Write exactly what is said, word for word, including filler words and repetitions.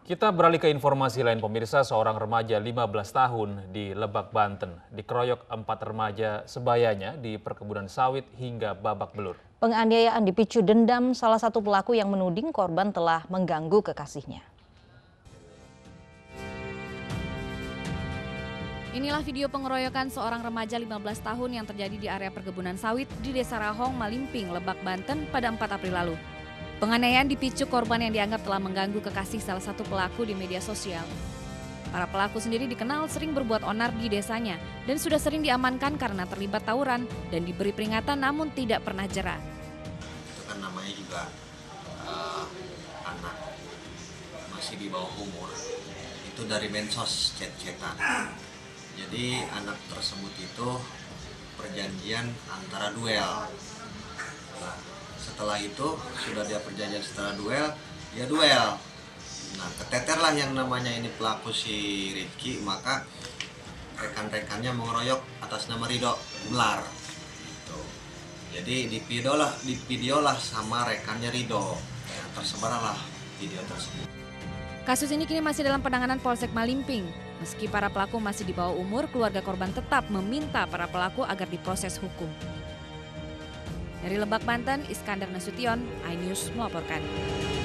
Kita beralih ke informasi lain pemirsa, seorang remaja lima belas tahun di Lebak, Banten dikeroyok empat remaja sebayanya di perkebunan sawit hingga babak belur. Penganiayaan dipicu dendam salah satu pelaku yang menuding korban telah mengganggu kekasihnya. Inilah video pengeroyokan seorang remaja lima belas tahun yang terjadi di area perkebunan sawit di Desa Rahong, Malimping, Lebak, Banten pada empat April lalu. Penganiayaan dipicu korban yang dianggap telah mengganggu kekasih salah satu pelaku di media sosial. Para pelaku sendiri dikenal sering berbuat onar di desanya dan sudah sering diamankan karena terlibat tawuran dan diberi peringatan namun tidak pernah jera. Itu kan namanya juga uh, anak masih di bawah umur, itu dari medsos chat-chatan. Jadi anak tersebut itu perjanjian antara duel. Nah, setelah itu sudah dia perjanjian setelah duel, dia duel. Nah, keteterlah yang namanya ini pelaku si Rizky, maka rekan-rekannya mengeroyok atas nama Ridho Ular. Gitu. Jadi di video lah, di video lah sama rekannya Ridho. Ya, tersebarlah video tersebut. Kasus ini kini masih dalam penanganan Polsek Malimping. Meski para pelaku masih di bawah umur, keluarga korban tetap meminta para pelaku agar diproses hukum. Dari Lebak, Banten, Iskandar Nasution, iNews melaporkan.